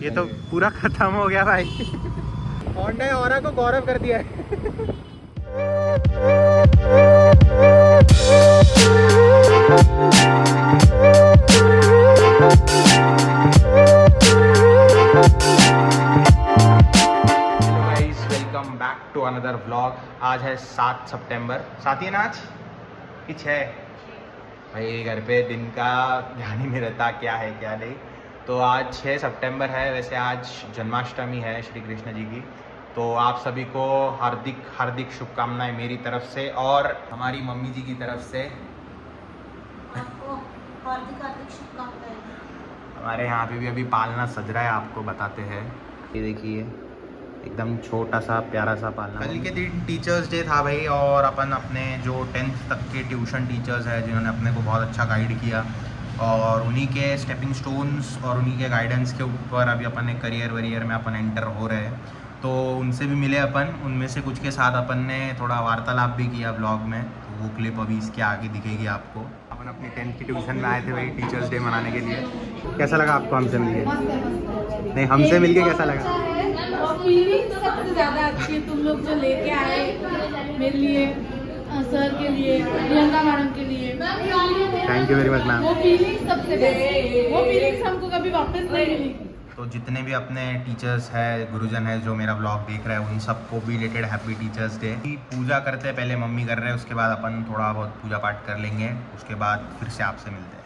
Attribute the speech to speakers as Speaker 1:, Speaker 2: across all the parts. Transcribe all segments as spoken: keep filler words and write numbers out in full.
Speaker 1: ये तो पूरा खत्म हो गया भाई। होंडा ऑरा को गौरव कर दिया है। Welcome back to another vlog. आज है सात सितंबर। सात ही है ना आज कि छः? भाई घर पे दिन का ध्यान ही नहीं रहता क्या है क्या नहीं। तो आज छः सितंबर है। वैसे आज जन्माष्टमी है श्री कृष्ण जी की। तो आप सभी को हार्दिक हार्दिक शुभकामनाएं मेरी तरफ से और हमारी मम्मी जी की तरफ से।
Speaker 2: आपको हार्दिक हार्दिक शुभकामनाएं।
Speaker 1: हमारे यहाँ पे भी अभी पालना सज रहा है, आपको बताते हैं। ये देखिए एकदम छोटा सा प्यारा सा पालना। कल के दिन टीचर्स डे था भाई, और अपन अपने जो टेंथ तक के ट्यूशन टीचर्स हैं जिन्होंने अपने को बहुत अच्छा गाइड किया, और उन्हीं के स्टेपिंग स्टोन्स और उन्हीं के गाइडेंस के ऊपर अभी अपन एक करियर वरियर में अपन एंटर हो रहे हैं। तो उनसे भी मिले अपन, उनमें से कुछ के साथ अपन ने थोड़ा वार्तालाप भी किया ब्लॉग में। तो वो क्लिप अभी इसके आगे दिखेगी आपको। अपन अपनी टेंथ की ट्यूशन में आए थे भाई टीचर्स डे मनाने के लिए। कैसा लगा आपको हमसे मिलके? नहीं, हमसे मिलके कैसा लगा?
Speaker 3: फीलिंग सबसे ज़्यादा अच्छी है तुम लोग जो लेके आए मेरे लिए, सर के लिए, प्रियंका मैडम के लिए।
Speaker 1: Thank you very much ma'am.
Speaker 3: वो फीलिंग सबसे बेस्ट, वो फीलिंग्स हमको कभी वापस नहीं मिली।
Speaker 1: तो जितने भी अपने टीचर्स हैं, गुरुजन है जो मेरा ब्लॉग देख रहे हैं, उन सबको भी रिलेटेड हैप्पी टीचर्स डे। पूजा करते हैं, पहले मम्मी कर रहे हैं, उसके बाद अपन थोड़ा बहुत पूजा पाठ कर लेंगे, उसके बाद फिर से आपसे मिलते हैं।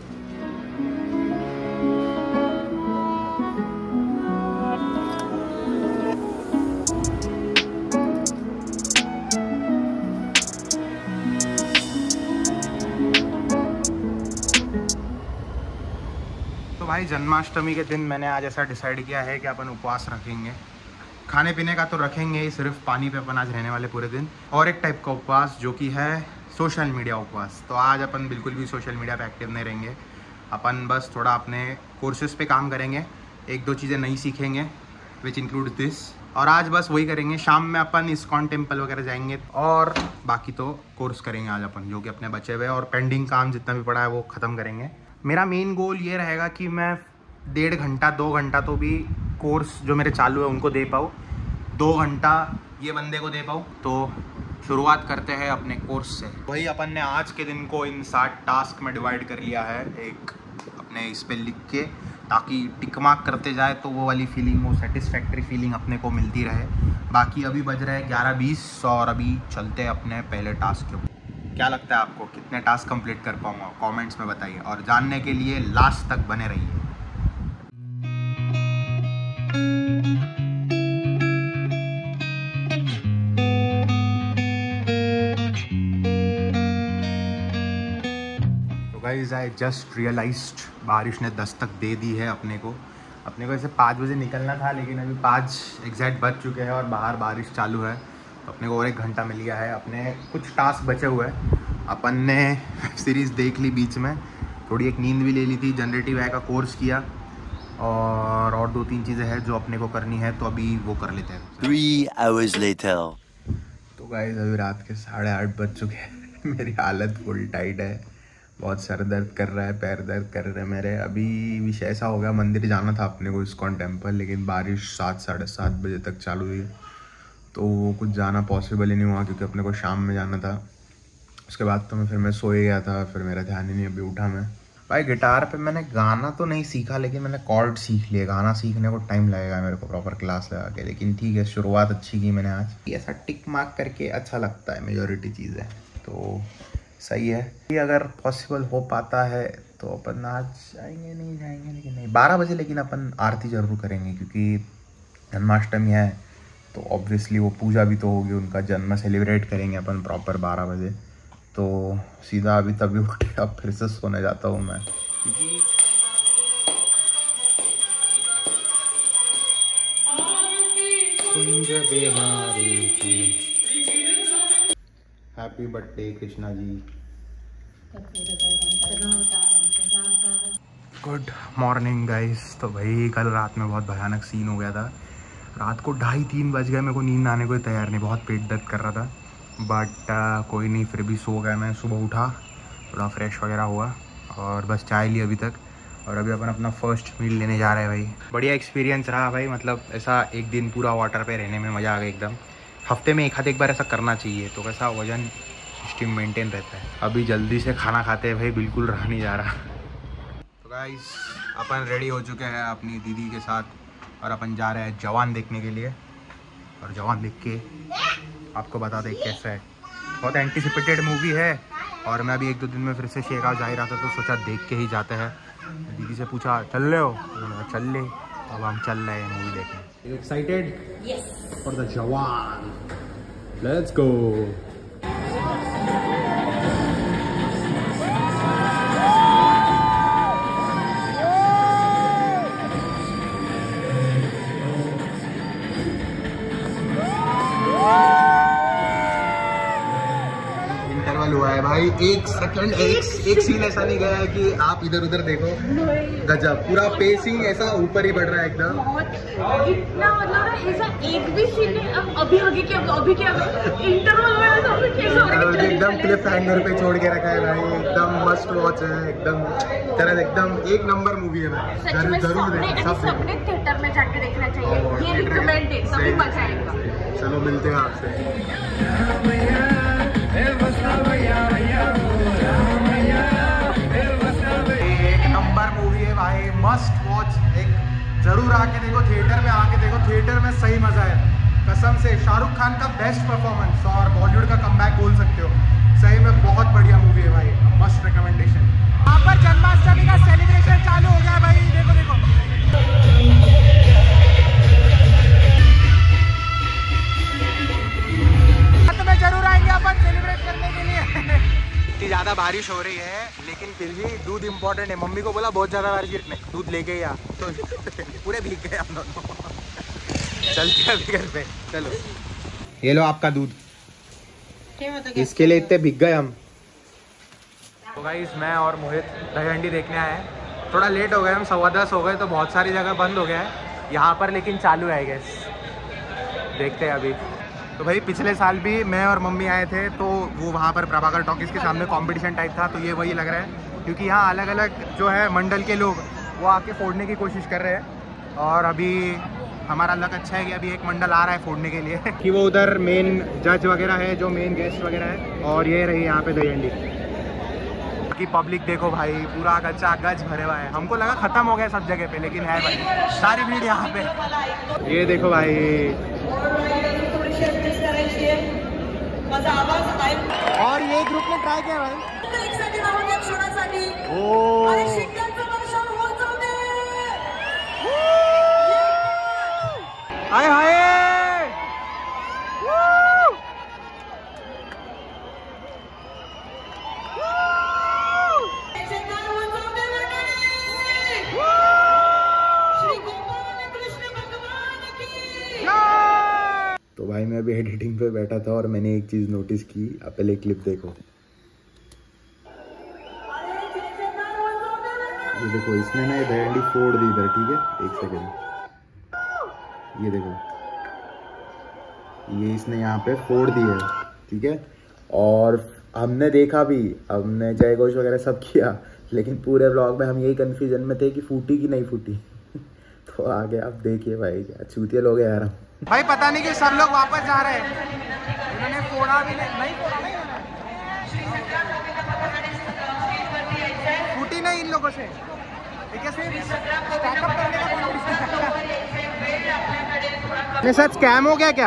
Speaker 1: तो भाई जन्माष्टमी के दिन मैंने आज ऐसा डिसाइड किया है कि अपन उपवास रखेंगे। खाने पीने का तो रखेंगे ही, सिर्फ पानी पे अपन आज रहने वाले पूरे दिन। और एक टाइप का उपवास जो कि है सोशल मीडिया उपवास। तो आज अपन बिल्कुल भी सोशल मीडिया पे एक्टिव नहीं रहेंगे। अपन बस थोड़ा अपने कोर्सेज पे काम करेंगे, एक दो चीज़ें नई सीखेंगे विच इंक्लूड दिस। और आज बस वही करेंगे। शाम में अपन इस्कॉन टेम्पल वगैरह जाएंगे, और बाकी तो कोर्स करेंगे आज अपन जो कि अपने बचे हुए, और पेंडिंग काम जितना भी पड़ा है वो ख़त्म करेंगे। मेरा मेन गोल ये रहेगा कि मैं डेढ़ घंटा दो घंटा तो भी कोर्स जो मेरे चालू है उनको दे पाऊँ, दो घंटा ये बंदे को दे पाऊँ। तो शुरुआत करते हैं अपने कोर्स से। वही अपन ने आज के दिन को इन सात टास्क में डिवाइड कर लिया है, एक अपने इस पर लिख के, ताकि टिक मार्क करते जाए तो वो वाली फीलिंग, वो सेटिस्फैक्ट्री फीलिंग अपने को मिलती रहे। बाकी अभी बज रहे हैं ग्यारह बीस, और अभी चलते हैं अपने पहले टास्क के ऊपर। क्या लगता है आपको कितने टास्क कंप्लीट कर पाऊंगा? कमेंट्स में बताइए, और जानने के लिए लास्ट तक बने रहिए। तो गाइस आई जस्ट रियलाइज्ड बारिश ने दस्तक दे दी है अपने को। अपने को ऐसे पाँच बजे निकलना था, लेकिन अभी पाँच एग्जैक्ट बज चुके हैं और बाहर बारिश चालू है। तो अपने को और एक घंटा मिल गया है। अपने कुछ टास्क बचे हुए हैं। अपन ने वेब सीरीज़ देख ली बीच में, थोड़ी एक नींद भी ले ली थी, जनरेटिव ए आई का कोर्स किया, और और दो तीन चीज़ें हैं जो अपने को करनी है, तो अभी वो कर लेते हैं।
Speaker 4: Three hours later.
Speaker 1: तो गाइस अभी रात के साढ़े आठ बज चुके हैं। मेरी हालत फुल टाइट है, बहुत सर दर्द कर रहा है, पैर दर्द कर रहे हैं मेरे। अभी विषय ऐसा हो गया, मंदिर जाना था अपने को इस्कॉन टेम्पल, लेकिन बारिश सात साढ़े सात बजे तक चालू हुई, तो वो कुछ जाना पॉसिबल ही नहीं हुआ, क्योंकि अपने को शाम में जाना था। उसके बाद तो मैं फिर मैं सोए गया था, फिर मेरा ध्यान ही नहीं, अभी उठा मैं। भाई गिटार पे मैंने गाना तो नहीं सीखा, लेकिन मैंने कॉर्ड सीख लिए। गाना सीखने को टाइम लगेगा मेरे को प्रॉपर क्लास लगा के, लेकिन ठीक है, शुरुआत अच्छी की मैंने आज। ऐसा टिक मार्क करके अच्छा लगता है, मेजॉरिटी चीज़ें तो सही है। ये अगर पॉसिबल हो पाता है तो अपन आज जाएंगे, नहीं जाएंगे लेकिन नहीं बारह बजे, लेकिन अपन आरती ज़रूर करेंगे, क्योंकि जन्माष्टमी है तो ऑब्वियसली वो पूजा भी तो होगी, उनका जन्म सेलिब्रेट करेंगे अपन प्रॉपर बारह बजे। तो सीधा अभी तभी उठ के अब फिर से सोने जाता हूँ मैं, क्योंकि कुंज बिहारी की happy birthday Krishna ji. Good morning guys. तो भाई कल रात में बहुत भयानक सीन हो गया था। रात को ढाई तीन बज गए, मेरे को नींद आने को तैयार नहीं, बहुत पेट दर्द कर रहा था, बट uh, कोई नहीं, फिर भी सो गया मैं। सुबह उठा, थोड़ा फ्रेश वगैरह हुआ और बस चाय ली अभी तक, और अभी अपन अपना फर्स्ट मील लेने जा रहे हैं भाई। बढ़िया एक्सपीरियंस रहा भाई, मतलब ऐसा एक दिन पूरा वाटर पे रहने में मज़ा आ गया एकदम। हफ्ते में एक आध एक बार ऐसा करना चाहिए तो कैसा वजन सिस्टम मेंटेन रहता है। अभी जल्दी से खाना खाते हैं भाई, बिल्कुल रहा नहीं जा रहा। तो गाइस अपन रेडी हो चुके हैं अपनी दीदी के साथ और अपन जा रहे हैं जवान देखने के लिए। और जवान देख के आपको बता दें कैसा है, बहुत एंटिसिपेटेड मूवी है। और मैं अभी एक दो दिन में फिर से शेखा जा ही रहा था तो सोचा देख के ही जाते हैं। दीदी से पूछा चल रहे हो, उन्होंने कहा चल ले। अब हम चल रहे हैं मूवी देखने। Excited for the Jawan, let's go. हुआ है भाई, एक सेकंड एक एक सीन ऐसा नहीं गया है कि आप इधर उधर देखो। गजब, पूरा पेसिंग ऐसा ऊपर ही बढ़ रहा है एकदम।
Speaker 3: इतना मतलब ऐसा एक भी सीन नहीं, अब अभी आगे क्या अभी क्या इंटरवल में ऐसा कैसे
Speaker 1: एकदम क्लिफ हैंगर पे छोड़ के रखा है भाई। एकदम मस्ट वॉच है, एकदम तरह एकदम एक नंबर मूवी है भाई।
Speaker 3: सच में सबने सबने थिएटर में जाके देखना चाहिए, ये रिकमेंड है, तभी मजा आएगा।
Speaker 1: चलो मिलते हैं आपसे। एक नंबर मूवी है भाई, मस्ट वॉच। एक जरूर आके देखो, थिएटर में आके देखो, थिएटर में सही मजा है कसम से। शाहरुख खान का बेस्ट परफॉर्मेंस और बॉलीवुड का कमबैक बोल सकते हो। सही में बहुत बढ़िया मूवी है भाई, मस्ट रिकमेंडेशन। यहाँ पर जन्माष्टमी का सेलिब्रेशन चालू हो गया भाई, देखो देखो। में जरूर आएंगे अपन सेलिब्रेट करने के लिए। इतनी ज्यादा बारिश हो रही है लेकिन फिर भी दूध इम्पोर्टेंट है। मम्मी को बोला बहुत ज्यादा बारिश गिरने, दूध लेके ही आ, तो पूरे भीग गए हम दोनों। चलते अभी घर पे, चलो। ये लो आपका दूध, इसके लिए इतने भीग गए हम। तो गाइस मैं और मोहित दही हंडी देखने आए हैं। थोड़ा लेट हो गए हम, सवा दस हो गए तो बहुत सारी जगह बंद हो गया है। यहाँ पर लेकिन चालू है गेस, देखते हैं अभी। तो भाई पिछले साल भी मैं और मम्मी आए थे तो वो वहाँ पर प्रभाकर टॉकीज़ के सामने कंपटीशन टाइप था, तो ये वही लग रहा है क्योंकि यहाँ अलग अलग जो है मंडल के लोग वो आके फोड़ने की कोशिश कर रहे हैं। और अभी हमारा लक अच्छा है कि अभी एक मंडल आ रहा है फोड़ने के लिए कि वो उधर मेन जज वगैरह है, जो मेन गेस्ट वगैरह है। और ये रही यहाँ पे दही हंडी की पब्लिक। देखो भाई पूरा गच्चा गज भरे हुआ है। हमको लगा खत्म हो गया सब जगह पे, लेकिन है भाई सारी भीड़ यहाँ पे। ये देखो भाई, और ये ग्रुप ने ट्राय किया भाई। ओ हाय हाय, तो भाई मैं अभी एडिटिंग पे बैठा था और मैंने एक चीज नोटिस की। आप पहले क्लिप देखो, ये देखो इसने ना दही हंडी फोड़ दी इधर, ठीक है एक सेकेंड। ये देखो ये इसने यहाँ पे फोड़ दी है, ठीक है। और हमने देखा भी, हमने जय घोष वगैरह सब किया, लेकिन पूरे व्लॉग में हम यही कंफ्यूजन में थे कि फूटी कि नहीं फूटी। तो आगे आप देखिए भाई, क्या चूतिया लोग हैं यार भाई। पता नहीं कि सब लोग वापस जा रहे हैं, उन्होंने फोड़ा भी नहीं, नहीं फोड़ा नहीं, फूटी नहीं इन लोगों से, ठीक है। स्टैकअप करने का ये सच स्कैम हो गया क्या?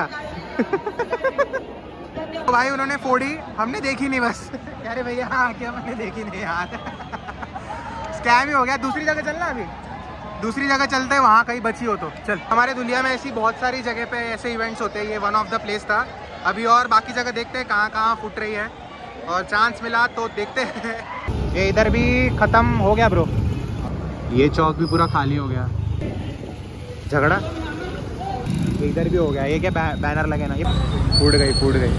Speaker 1: तो भाई उन्होंने फोड़ी, हमने देखी नहीं बस। अरे भैया हाँ क्या, मैंने देखी नहीं यार। स्कैम ही हो गया। दूसरी जगह चलना, अभी दूसरी जगह चलते हैं, वहाँ कहीं बची हो तो चल। हमारे दुनिया में ऐसी बहुत सारी जगह पे ऐसे इवेंट्स होते हैं, ये वन ऑफ द प्लेस था। अभी और बाकी जगह देखते हैं कहाँ कहाँ फुट रही है, और चांस मिला तो देखते हैं। ये इधर भी खत्म हो गया ब्रो, ये चौक भी पूरा खाली हो गया। झगड़ा इधर भी हो गया। ये क्या बै, बैनर लगे ना, ये फूट गई फूट गई।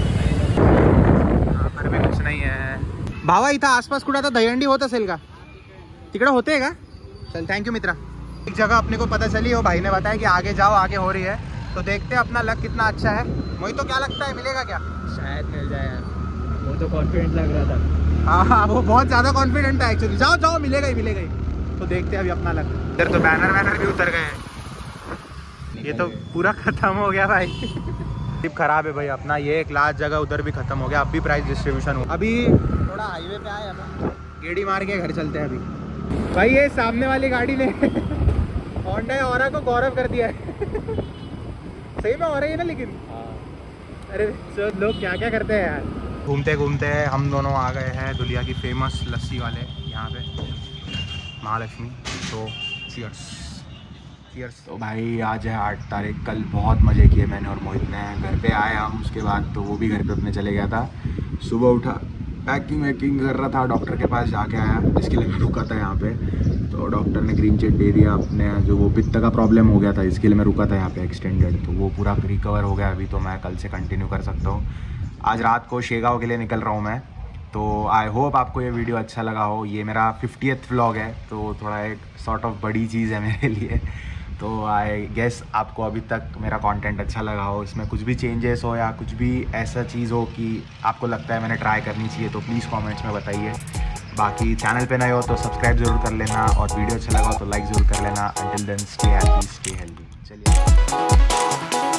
Speaker 1: यहाँ पर भी कुछ नहीं है भावा। इतना आसपास कुड़ा था दही हंडी होता सेल का, तिकड़ा होते का। चल थैंक यू मित्रा। एक जगह अपने को पता चली, वो भाई ने बताया कि आगे जाओ, आगे हो रही है, तो देखते हैं अपना लक कितना अच्छा है। मुझे तो क्या लगता है मिलेगा क्या?
Speaker 5: शायद मिल जाए यार, वो तो कॉन्फिडेंट लग रहा था।
Speaker 1: हाँ हाँ वो बहुत ज़्यादा कॉन्फिडेंट था एक्चुअली। जाओ जाओ, मिलेगा ही मिलेगा ही। तो देखते हैं अभी अपना लग। इधर तो बैनर वैनर भी उतर गए, ये तो पूरा खत्म हो गया भाई। ट्रिप खराब है भाई अपना। ये एक लास्ट जगह उधर भी खत्म हो गया, अब भी प्राइस डिस्ट्रीब्यूशन हुआ। अभी थोड़ा हाईवे पे आए, अब गेड़ी मार के घर चलते हैं अभी। भाई ये सामने वाली गाड़ी ने होंडा ऑरा को गौरव कर दिया है। सही में हो रही है ना, लेकिन अरे सब लोग क्या क्या करते हैं यार। घूमते घूमते हम दोनों आ गए हैं दुलिया की फेमस लस्सी वाले यहाँ पे, महालक्ष्मी। तो चीयर्स चीयर्स। तो भाई आज है आठ तारीख। कल बहुत मज़े किए मैंने और मोहित ने। घर पे आए हम, उसके बाद तो वो भी घर पे अपने चले गया था। सुबह उठा, पैकिंग वैकिंग कर रहा था, डॉक्टर के पास जाके आया, जिसके लिए मैं रुका था यहाँ पे। तो डॉक्टर ने ग्रीन चिट दे दिया अपने, जो वो पित्त का प्रॉब्लम हो गया था, इसके लिए मैं रुका था यहाँ पे एक्सटेंडेड। तो वो पूरा रिकवर हो गया अभी, तो मैं कल से कंटिन्यू कर सकता हूँ। आज रात को शेगांव के लिए निकल रहा हूँ मैं। तो आई होप आपको ये वीडियो अच्छा लगा हो। ये मेरा फिफ्टियथ व्लॉग है, तो थोड़ा एक सॉर्ट ऑफ बड़ी चीज़ है मेरे लिए। तो आई गेस आपको अभी तक मेरा कंटेंट अच्छा लगा हो, इसमें कुछ भी चेंजेस हो या कुछ भी ऐसा चीज़ हो कि आपको लगता है मैंने ट्राई करनी चाहिए, तो प्लीज़ कमेंट्स में बताइए। बाकी चैनल पे नए हो तो सब्सक्राइब जरूर कर लेना, और वीडियो अच्छा लगा हो तो लाइक ज़रूर कर लेना। Until then stay happy, stay healthy. चलिए।